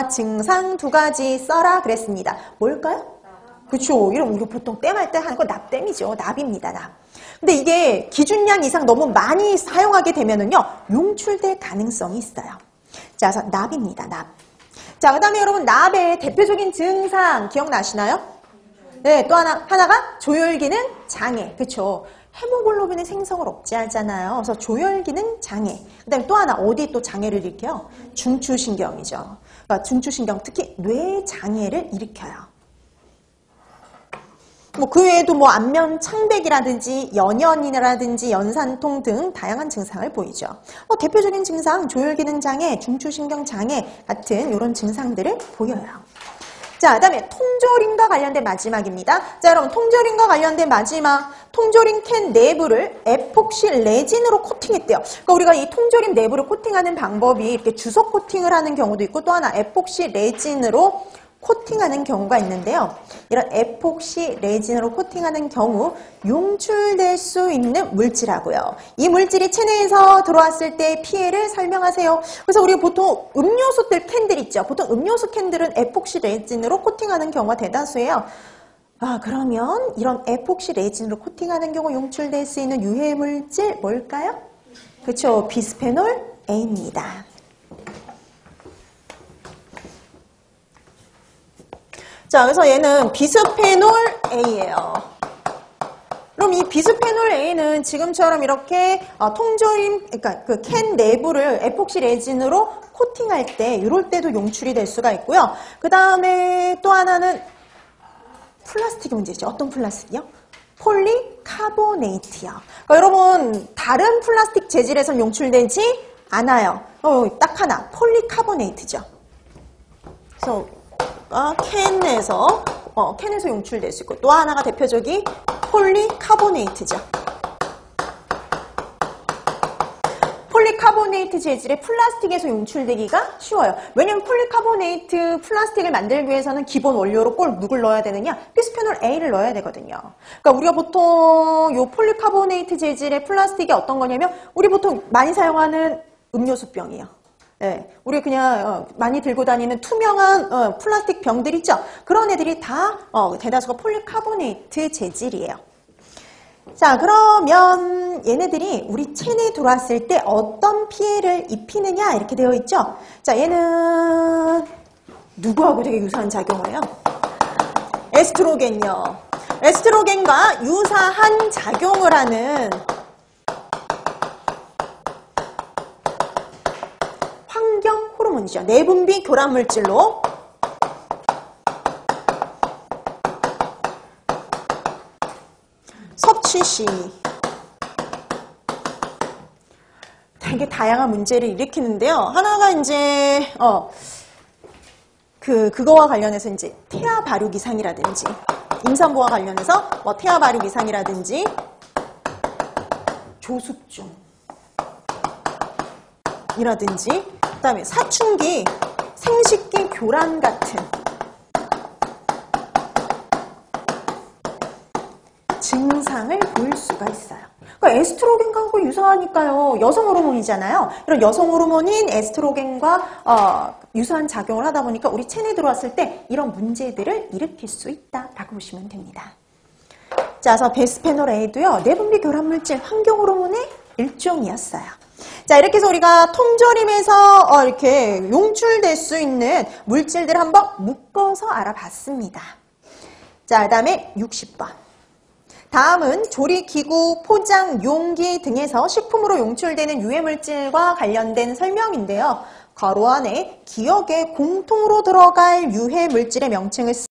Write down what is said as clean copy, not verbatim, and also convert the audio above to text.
증상 두 가지 써라 그랬습니다. 뭘까요? 그렇죠. 이런 우리 보통 땜할 때 하는 거 납땜이죠. 납입니다. 납. 근데 이게 기준량 이상 너무 많이 사용하게 되면은요, 용출될 가능성이 있어요. 자, 그래서 납입니다. 납. 자, 그 다음에 여러분 납의 대표적인 증상 기억나시나요? 네, 또 하나가 조혈기능 장애. 그렇죠. 헤모글로빈의 생성을 억제하잖아요. 그래서 조혈기능 장애. 그 다음에 또 하나 어디 또 장애를 일으켜요? 중추신경이죠. 그러니까 중추신경 특히 뇌 장애를 일으켜요. 뭐 그 외에도 뭐 안면 창백이라든지 연연이라든지 연산통 등 다양한 증상을 보이죠. 대표적인 증상 조혈기능 장애, 중추신경 장애 같은 이런 증상들을 보여요. 자, 그다음에 통조림과 관련된 마지막입니다. 자, 여러분 통조림과 관련된 마지막, 통조림 캔 내부를 에폭시 레진으로 코팅했대요. 그러니까 우리가 이 통조림 내부를 코팅하는 방법이 이렇게 주석 코팅을 하는 경우도 있고 또 하나 에폭시 레진으로 코팅하는 경우가 있는데요. 이런 에폭시 레진으로 코팅하는 경우 용출될 수 있는 물질하고요. 이 물질이 체내에서 들어왔을 때 피해를 설명하세요. 그래서 우리가 보통 음료수들 캔들 있죠. 보통 음료수 캔들은 에폭시 레진으로 코팅하는 경우가 대다수예요. 그러면 이런 에폭시 레진으로 코팅하는 경우 용출될 수 있는 유해 물질 뭘까요? 그렇죠. 비스페놀 A입니다. 자, 그래서 얘는 비스페놀 A예요. 그럼 이 비스페놀 A는 지금처럼 이렇게 통조림, 그러니까 그 캔 내부를 에폭시 레진으로 코팅할 때, 이럴 때도 용출이 될 수가 있고요. 그 다음에 또 하나는 플라스틱 문제죠. 어떤 플라스틱이요? 폴리카보네이트요. 그러니까 여러분 다른 플라스틱 재질에선 용출되지 않아요. 딱 하나, 폴리카보네이트죠. 그래서 캔에서 용출될 수 있고 또 하나가 대표적인 폴리카보네이트죠. 폴리카보네이트 재질의 플라스틱에서 용출되기가 쉬워요. 왜냐면 폴리카보네이트 플라스틱을 만들기 위해서는 기본 원료로 꼭 누굴 넣어야 되느냐? 비스페놀 A를 넣어야 되거든요. 그러니까 우리가 보통 요 폴리카보네이트 재질의 플라스틱이 어떤 거냐면 우리 보통 많이 사용하는 음료수병이요. 네, 우리 그냥 많이 들고 다니는 투명한 플라스틱 병들 있죠? 그런 애들이 다 대다수가 폴리카보네이트 재질이에요. 자, 그러면 얘네들이 우리 체내에 들어왔을 때 어떤 피해를 입히느냐 이렇게 되어 있죠? 자, 얘는 누구하고 되게 유사한 작용을 해요? 에스트로겐요. 에스트로겐과 유사한 작용을 하는 환경 호르몬이죠. 내분비 교란 물질로 섭취 시 되게 다양한 문제를 일으키는데요. 하나가 이제 그거와 관련해서 이제 태아 발육 이상이라든지 임산부와 관련해서 태아 발육 이상이라든지 조숙중 이라든지 그다음에 사춘기 생식기 교란 같은 증상을 보일 수가 있어요. 그러니까 에스트로겐과 유사하니까요. 여성 호르몬이잖아요. 이런 여성 호르몬인 에스트로겐과 유사한 작용을 하다 보니까 우리 체내에 들어왔을 때 이런 문제들을 일으킬 수 있다라고 보시면 됩니다. 자, 그래서 비스페놀 A도요. 내분비 교란 물질 환경 호르몬의 일종이었어요. 자, 이렇게 해서 우리가 통조림에서 이렇게 용출될 수 있는 물질들을 한번 묶어서 알아봤습니다. 자, 그 다음에 60번. 다음은 조리기구, 포장, 용기 등에서 식품으로 용출되는 유해물질과 관련된 설명인데요. 괄호 안에 기억에 공통으로 들어갈 유해물질의 명칭을